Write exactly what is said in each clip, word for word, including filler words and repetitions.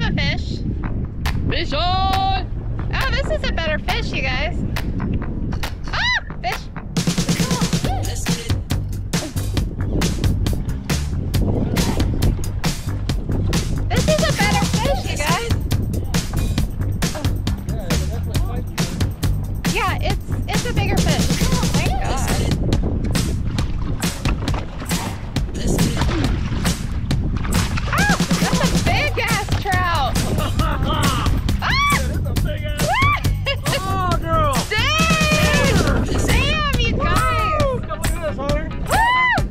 a fish. Fish on! Oh, this is a better fish, you guys. Ah, fish. This is a better fish, you guys. Yeah, it's it's a bigger fish. Thank God. Oh, that's a big ass trout. Oh, girl! Damn! Damn, you guys! Woo! Come look at this, Hunter. Woo!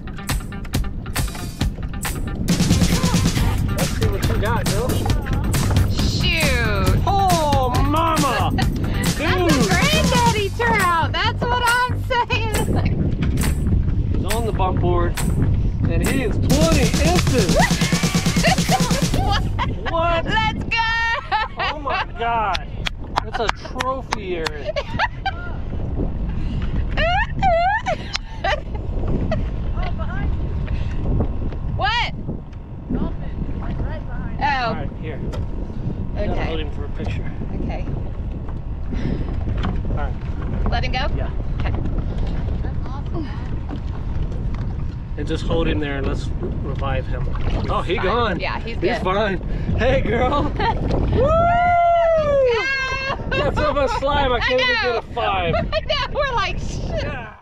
Let's see what you got, girl. Shoot! Oh, mama! That's a Dude! granddaddy trout! That's what I'm saying! He's on the bump board, and he is twenty inches! What? What? Let's go! Oh my God! That's a trophy area. What? Oh. All right, here. I gotta hold Okay. him for a picture. Okay. All right. Let him go? Yeah. Okay. And just hold him there and let's revive him. Oh, he fine. gone. Yeah, he's He's good. fine. Hey, girl. Woo! That's so much slime. I can't even get a five. I know. We're like, shit. Yeah.